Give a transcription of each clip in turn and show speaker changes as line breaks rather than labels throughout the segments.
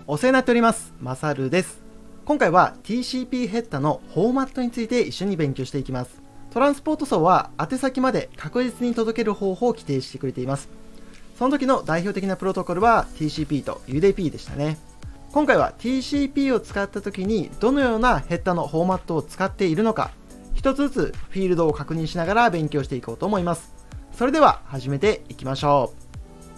お世話になっております。まさるです。今回は TCP ヘッダのフォーマットについて一緒に勉強していきます。トランスポート層は宛先まで確実に届ける方法を規定してくれています。その時の代表的なプロトコルは TCP と UDP でしたね。今回は TCP を使った時にどのようなヘッダのフォーマットを使っているのか、一つずつフィールドを確認しながら勉強していこうと思います。それでは始めていきましょう。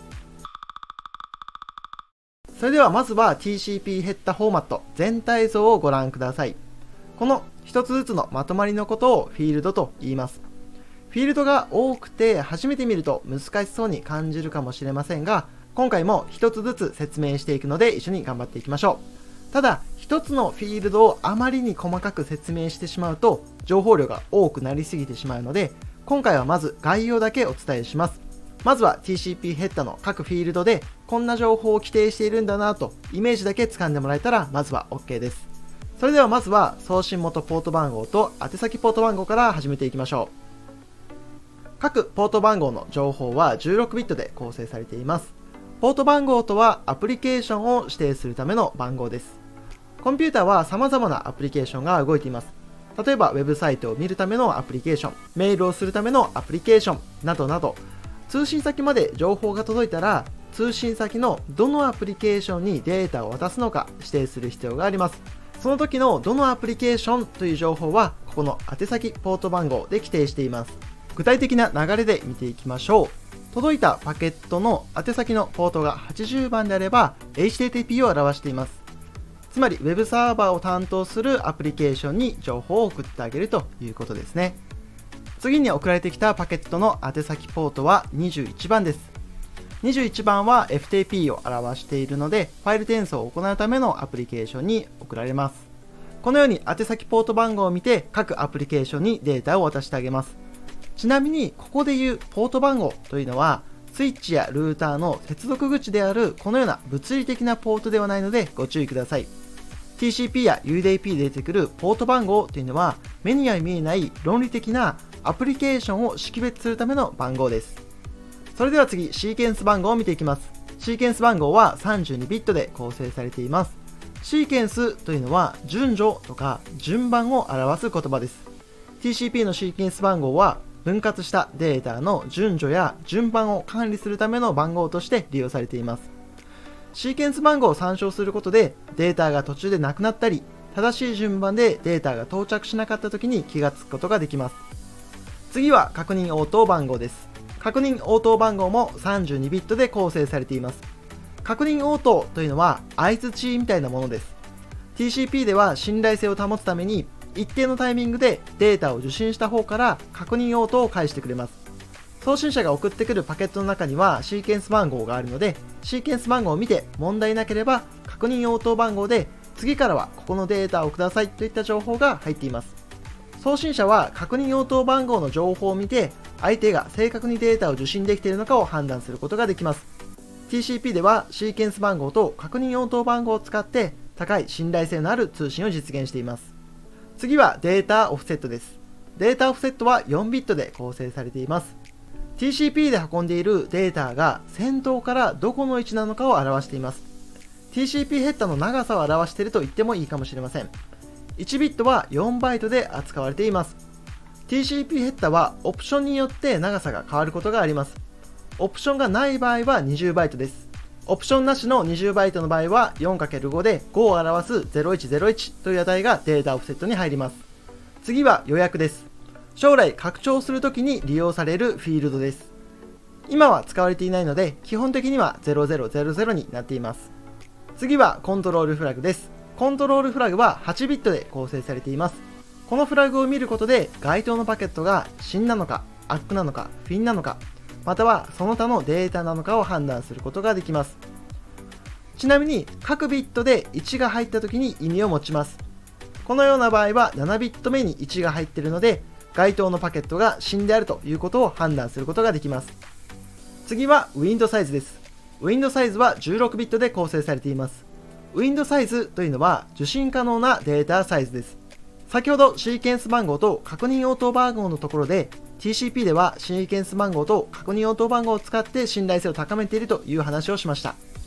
それではまずは TCP ヘッダフォーマット全体像をご覧ください。この一つずつのまとまりのことをフィールドと言います。フィールドが多くて初めて見ると難しそうに感じるかもしれませんが、今回も一つずつ説明していくので一緒に頑張っていきましょう。ただ一つのフィールドをあまりに細かく説明してしまうと情報量が多くなりすぎてしまうので、今回はまず概要だけお伝えします。まずは TCP ヘッダの各フィールドでこんな情報を規定しているんだなとイメージだけ掴んでもらえたらまずは OK です。それではまずは送信元ポート番号と宛先ポート番号から始めていきましょう。各ポート番号の情報は16ビットで構成されています。ポート番号とはアプリケーションを指定するための番号です。コンピューターは様々なアプリケーションが動いています。例えばウェブサイトを見るためのアプリケーション、メールをするためのアプリケーションなどなど、通信先まで情報が届いたら通信先のどのアプリケーションにデータを渡すのか指定する必要があります。その時のどのアプリケーションという情報はここの宛先ポート番号で規定しています。具体的な流れで見ていきましょう。届いたパケットの宛先のポートが80番であれば HTTP を表しています。つまり Web サーバーを担当するアプリケーションに情報を送ってあげるということですね。次に送られてきたパケットの宛先ポートは21番です。21番は FTP を表しているので、ファイル転送を行うためのアプリケーションに送られます。このように宛先ポート番号を見て各アプリケーションにデータを渡してあげます。ちなみにここでいうポート番号というのはスイッチやルーターの接続口であるこのような物理的なポートではないのでご注意ください。TCP や UDP で出てくるポート番号というのは目には見えない論理的なアプリケーションを識別するための番号です。それでは次、シーケンス番号を見ていきます。シーケンス番号は32ビットで構成されています。シーケンスというのは順序とか順番を表す言葉です。TCP のシーケンス番号は分割したデータの順序や順番を管理するための番号として利用されています。シーケンス番号を参照することでデータが途中でなくなったり、正しい順番でデータが到着しなかった時に気がつくことができます。次は確認応答番号です。確認応答番号も32ビットで構成されています。確認応答というのは相槌みたいなものです。TCP では信頼性を保つために一定のタイミングでデータを受信した方から確認応答を返してくれます。送信者が送ってくるパケットの中にはシーケンス番号があるので、シーケンス番号を見て問題なければ確認応答番号で次からはここのデータをくださいといった情報が入っています。送信者は確認応答番号の情報を見て相手が正確にデータを受信できているのかを判断することができます。TCP ではシーケンス番号と確認応答番号を使って高い信頼性のある通信を実現しています。次はデータオフセットです。データオフセットは4ビットで構成されています。TCP で運んでいるデータが先頭からどこの位置なのかを表しています。TCP ヘッダの長さを表していると言ってもいいかもしれません。1ビットは4バイトで扱われています。TCP ヘッダはオプションによって長さが変わることがあります。オプションがない場合は20バイトです。オプションなしの20バイトの場合は 4×5 で5を表す0101という値がデータオフセットに入ります。次は予約です。将来拡張するときに利用されるフィールドです。今は使われていないので基本的には0000になっています。次はコントロールフラグです。コントロールフラグは8ビットで構成されています。このフラグを見ることで該当のパケットが真なのか、アックなのか、フィンなのか、またはその他のデータなのかを判断することができます。ちなみに各ビットで1が入った時に意味を持ちます。このような場合は7ビット目に1が入っているので該当のパケットが真であるということを判断することができます。次はウィンドサイズです。ウィンドサイズは16ビットで構成されています。ウィンドサイズというのは受信可能なデータサイズです。先ほどシーケンス番号と確認応答番号のところで TCP ではシーケンス番号と確認応答番号を使って信頼性を高めているという話をしました。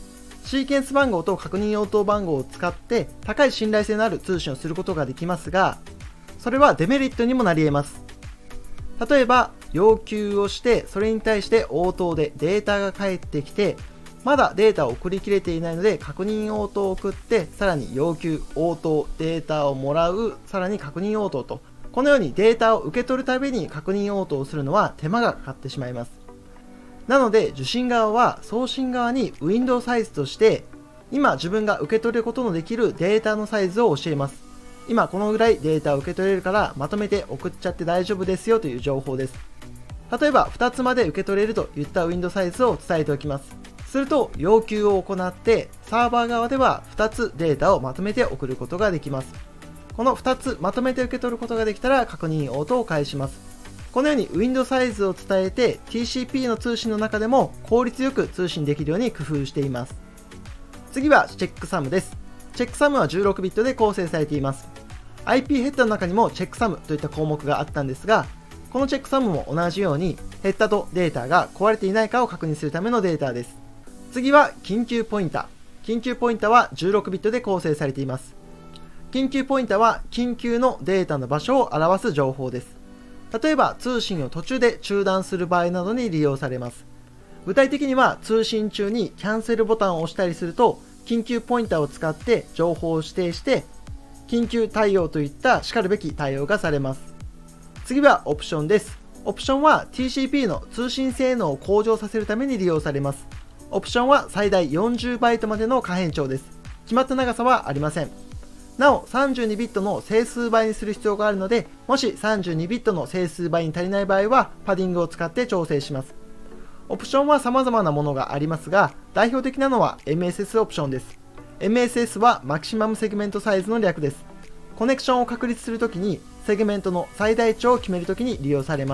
シーケンス番号と確認応答番号を使って高い信頼性のある通信をすることができますが、それはデメリットにもなり得ます。例えば要求をしてそれに対して応答でデータが返ってきて、まだデータを送り切れていないので確認応答を送って、さらに要求、応答、データをもらう、さらに確認応答と、このようにデータを受け取るたびに確認応答をするのは手間がかかってしまいます。なので受信側は送信側にウィンドウサイズとして今自分が受け取ることのできるデータのサイズを教えます。今このぐらいデータを受け取れるからまとめて送っちゃって大丈夫ですよという情報です。例えば2つまで受け取れるといったウィンドウサイズを伝えておきます。すると要求を行ってサーバー側では2つデータをまとめて送ることができます。この2つまとめて受け取ることができたら確認応答を返します。このようにウィンドウサイズを伝えて TCP の通信の中でも効率よく通信できるように工夫しています。次はチェックサムです。チェックサムは16ビットで構成されています。IP ヘッダの中にもチェックサムといった項目があったんですが、このチェックサムも同じようにヘッダとデータが壊れていないかを確認するためのデータです。次は緊急ポインター。緊急ポインターは16ビットで構成されています。緊急ポインターは緊急のデータの場所を表す情報です。例えば通信を途中で中断する場合などに利用されます。具体的には通信中にキャンセルボタンを押したりすると、緊急ポインターを使って情報を指定して緊急対応といったしかるべき対応がされます。次はオプションです。オプションは TCP の通信性能を向上させるために利用されます。オプションは最大40バイトまでの可変調です。決まった長さはありません。なお32ビットの整数倍にする必要があるので、もし32ビットの整数倍に足りない場合はパディングを使って調整します。オプションは様々なものがありますが、代表的なのは MSS オプションです。MSS はマキシマムセグメントサイズの略です。コネクションを確立するときにセグメントの最大値を決めるときに利用されます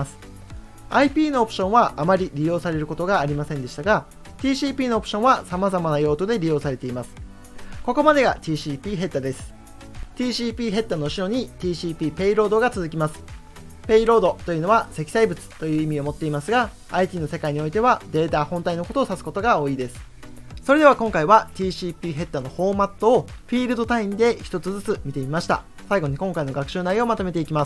。IP のオプションはあまり利用されることがありませんでしたが、TCP のオプションは様々な用途で利用されています。ここまでが TCP ヘッダです。TCP ヘッダの後ろに TCP ペイロードが続きます。ペイロードというのは積載物という意味を持っていますが、IT の世界においてはデータ本体のことを指すことが多いです。それでは今回は TCP ヘッダのフォーマットをフィールド単位で一つずつ見てみました。最後に今回の学習内容をまとめていきます。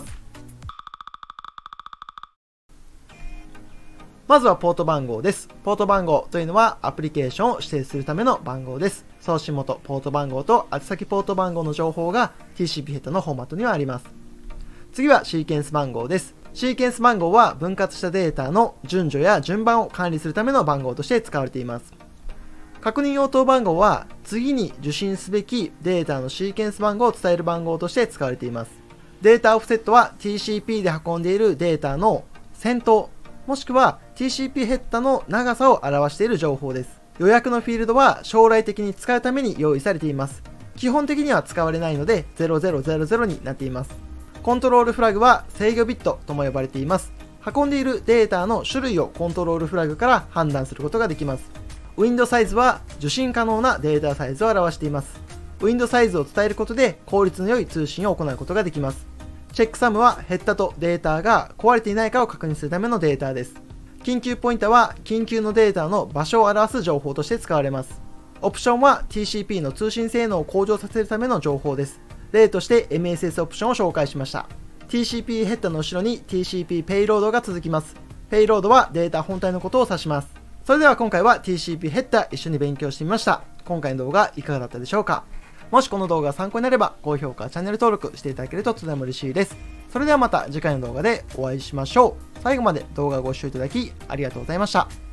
まずはポート番号です。ポート番号というのはアプリケーションを指定するための番号です。送信元ポート番号と宛先ポート番号の情報が TCP ヘッダのフォーマットにはあります。次はシーケンス番号です。シーケンス番号は分割したデータの順序や順番を管理するための番号として使われています。確認応答番号は次に受信すべきデータのシーケンス番号を伝える番号として使われています。データオフセットは TCP で運んでいるデータの先頭もしくは TCP ヘッダの長さを表している情報です。予約のフィールドは将来的に使うために用意されています。基本的には使われないので0000になっています。コントロールフラグは制御ビットとも呼ばれています。運んでいるデータの種類をコントロールフラグから判断することができます。ウィンドサイズは受信可能なデータサイズを表しています。ウィンドサイズを伝えることで効率の良い通信を行うことができます。チェックサムはヘッダとデータが壊れていないかを確認するためのデータです。緊急ポインターは緊急のデータの場所を表す情報として使われます。オプションは TCP の通信性能を向上させるための情報です。例として MSS オプションを紹介しました。TCP ヘッダの後ろに TCP ペイロードが続きます。ペイロードはデータ本体のことを指します。それでは今回は TCP ヘッダ一緒に勉強してみました。今回の動画いかがだったでしょうか。もしこの動画が参考になれば高評価、チャンネル登録していただけるととても嬉しいです。それではまた次回の動画でお会いしましょう。最後まで動画をご視聴いただきありがとうございました。